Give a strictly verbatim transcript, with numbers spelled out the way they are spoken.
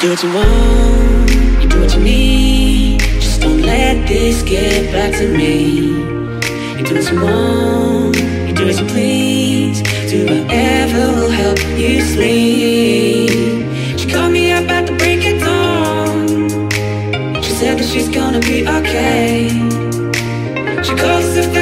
do what you want, you do what you need. Just don't let this get back to me. You do what you want, you do as you please. Do whatever will help you sleep. She called me up at the break of dawn. She said that she's gonna be okay. She calls us if